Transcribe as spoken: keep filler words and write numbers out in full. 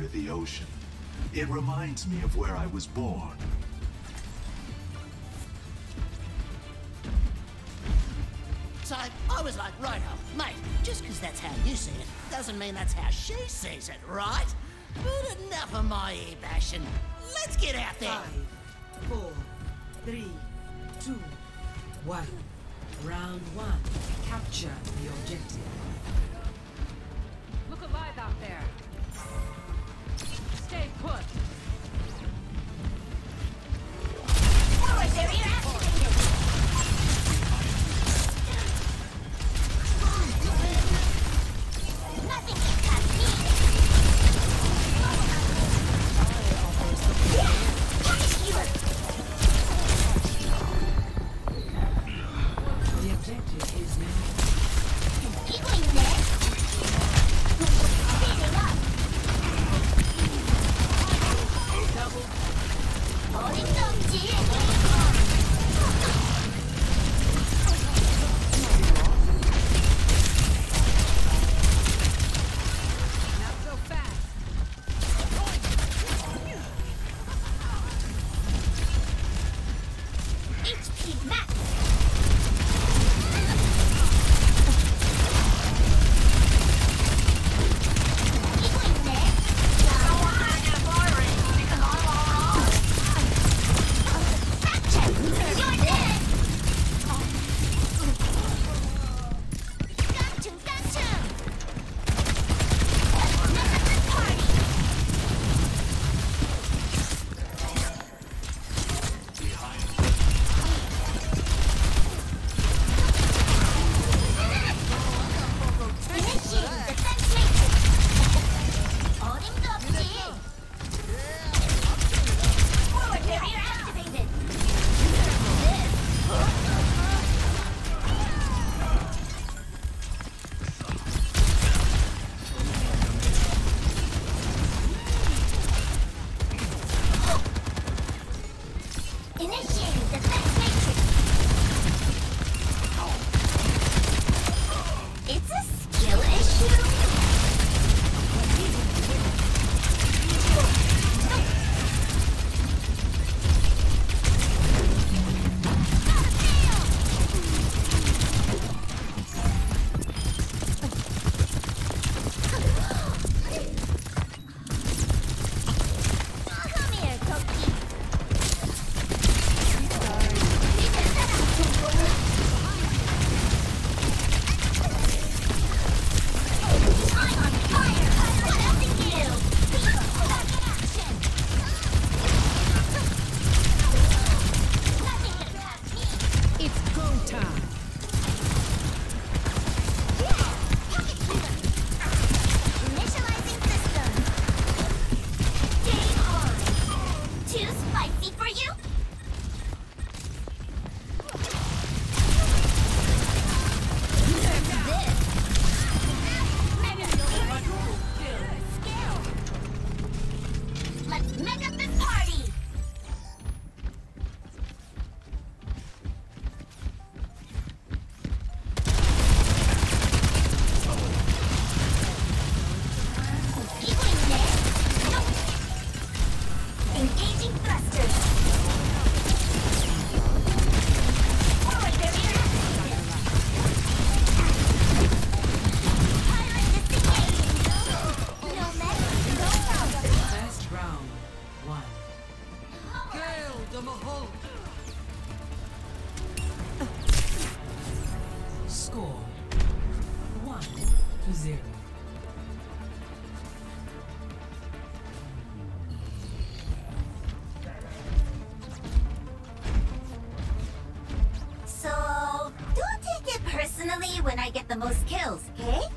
with the ocean. It reminds me of where I was born. So I was like, righto, mate, just 'cause that's how you see it, doesn't mean that's how she sees it, right? But enough of my e-bashing. Let's get out there. Five, four, three, two, one. Round one. Capture the objective. Look alive out there. Stay put. Forward barrier activated. Nothing can touch me. Punish you. The objective is now. Eagling next. Speeding up. Holding those G. Not so fast. H P max. Eagling next. Action! You're dead! Gotcha, gotcha! Let's mess up this party! Initiating defense matrix! Holding up, G! Forward barrier activated! Initiating defense matrix! It's a skill issue? Come here, Toki. I'm on fire! What else to do? Back in action! Nothing can catch me! It's go time. Initializing system. Game on. Too spicy for you? This. Let's make up this party. Eagling next. Engaging thrusters. Forward barrier activated. Pilot disengaging. No mess, no problem. First round. One. Score. One to zero. So, don't take it personally when I get the most kills, okay?